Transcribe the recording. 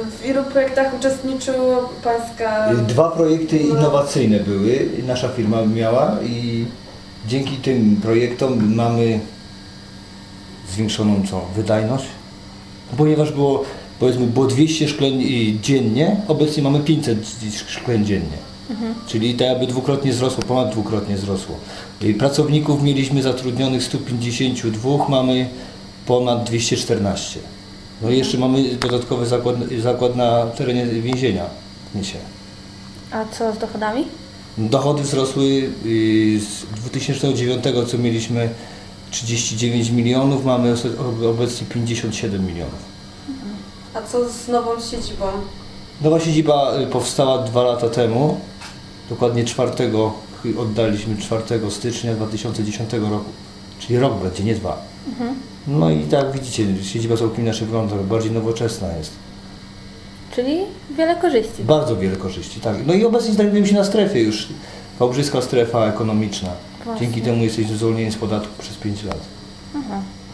W ilu projektach uczestniczyło Pańska... 2 projekty innowacyjne były, nasza firma miała i dzięki tym projektom mamy zwiększoną wydajność, ponieważ było 200 szklen dziennie, obecnie mamy 500 szklen dziennie. Czyli to jakby dwukrotnie wzrosło, ponad dwukrotnie wzrosło. Pracowników mieliśmy zatrudnionych 152, mamy ponad 214. No i jeszcze mamy dodatkowy zakład na terenie więzienia w Nysie. A co z dochodami? Dochody wzrosły z 2009, co mieliśmy 39 milionów, mamy obecnie 57 milionów. A co z nową siedzibą? Nowa siedziba powstała 2 lata temu, dokładnie oddaliśmy 4 stycznia 2010 roku, czyli rok będzie, nie 2. No i tak widzicie, siedziba całkiem inaczej wygląda, bardziej nowoczesna jest. Czyli wiele korzyści. Bardzo wiele korzyści, tak. No i obecnie znajdujemy się na strefie już, wałbrzyska strefa ekonomiczna. Właśnie. Dzięki temu jesteśmy zwolnieni z podatku przez 5 lat. Aha.